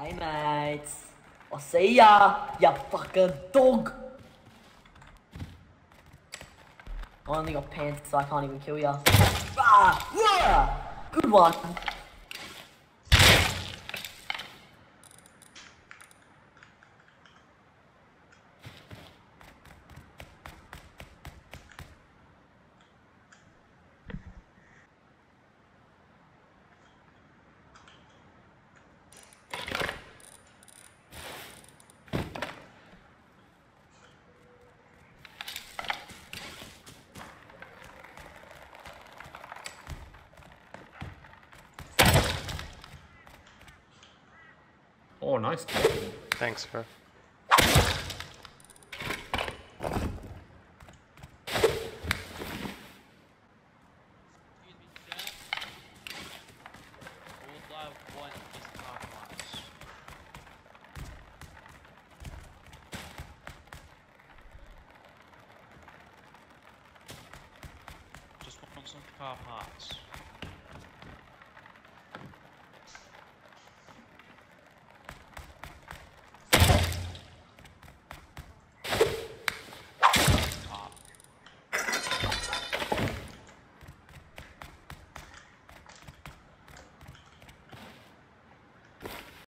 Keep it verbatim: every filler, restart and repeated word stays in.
Hey mates, I'll see ya, you fucking dog. I only got pants, so I can't even kill ya. Ah, yeah, good one. Oh, nice. Thanks, bro. Just want some car parts.